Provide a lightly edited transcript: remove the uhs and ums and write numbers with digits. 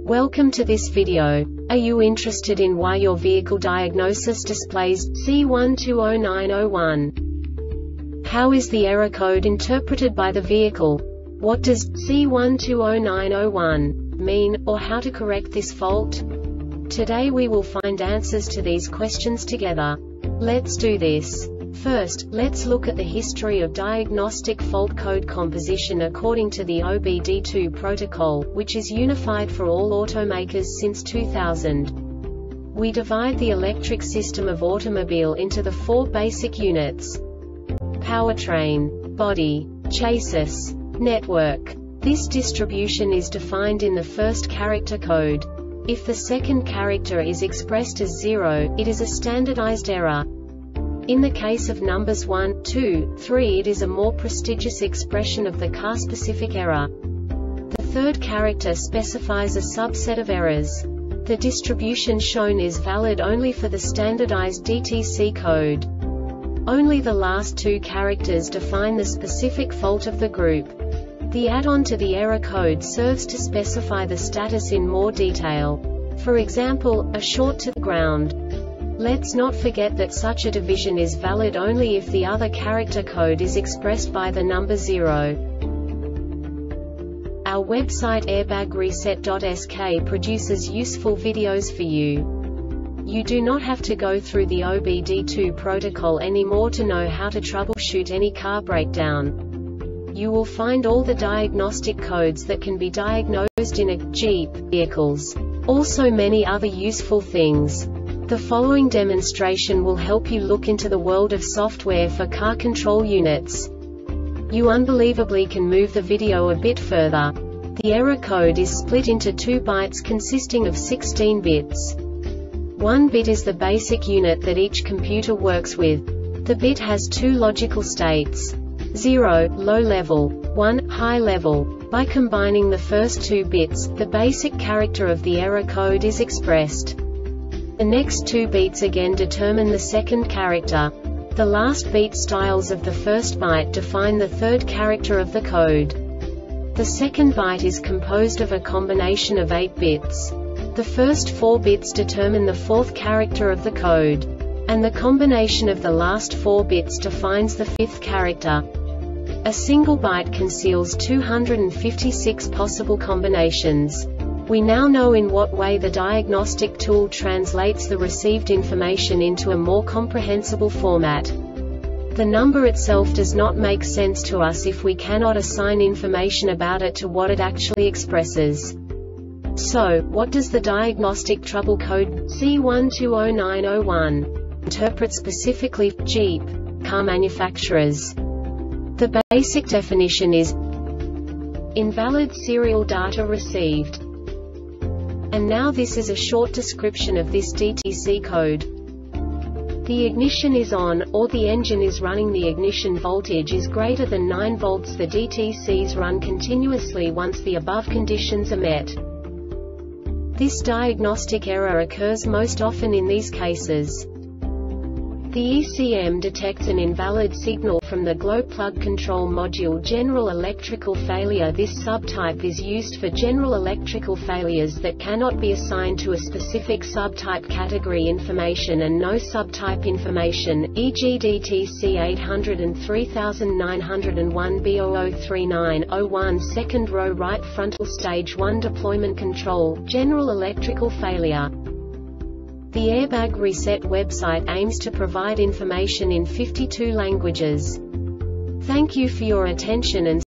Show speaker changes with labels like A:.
A: Welcome to this video. Are you interested in why your vehicle diagnosis displays C120901? How is the error code interpreted by the vehicle? What does C120901 mean, or how to correct this fault? Today we will find answers to these questions together. Let's do this. First, let's look at the history of diagnostic fault code composition according to the OBD2 protocol, which is unified for all automakers since 2000. We divide the electric system of automobile into the four basic units: powertrain, body, chassis, network. This distribution is defined in the first character code. If the second character is expressed as 0, it is a standardized error. In the case of numbers 1, 2, 3, it is a more prestigious expression of the car-specific error. The third character specifies a subset of errors. The distribution shown is valid only for the standardized DTC code. Only the last two characters define the specific fault of the group. The add-on to the error code serves to specify the status in more detail. For example, a short to the ground. Let's not forget that such a division is valid only if the other character code is expressed by the number 0. Our website airbagreset.sk produces useful videos for you. You do not have to go through the OBD2 protocol anymore to know how to troubleshoot any car breakdown. You will find all the diagnostic codes that can be diagnosed in a Jeep vehicles. Also many other useful things. The following demonstration will help you look into the world of software for car control units. You unbelievably can move the video a bit further. The error code is split into 2 bytes consisting of 16 bits. 1 bit is the basic unit that each computer works with. The bit has 2 logical states: 0, low level, 1, high level. By combining the first 2 bits, the basic character of the error code is expressed. The next 2 beats again determine the second character. The last beat styles of the first byte define the third character of the code. The second byte is composed of a combination of 8 bits. The first 4 bits determine the fourth character of the code. And the combination of the last 4 bits defines the fifth character. A single byte conceals 256 possible combinations. We now know in what way the diagnostic tool translates the received information into a more comprehensible format. The number itself does not make sense to us if we cannot assign information about it to what it actually expresses. So, what does the diagnostic trouble code C120901 interpret specifically for Jeep car manufacturers? The basic definition is invalid serial data received. And now this is a short description of this DTC code. The ignition is on, or the engine is running. The ignition voltage is greater than 9 volts. The DTCs run continuously once the above conditions are met. This diagnostic error occurs most often in these cases. The ECM detects an invalid signal from the glow plug control module. General electrical failure. This subtype is used for general electrical failures that cannot be assigned to a specific subtype category information and no subtype information, e.g. DTC 803901 B003901 second row right frontal stage 1 deployment control, general electrical failure. The Airbag Reset website aims to provide information in 52 languages. Thank you for your attention and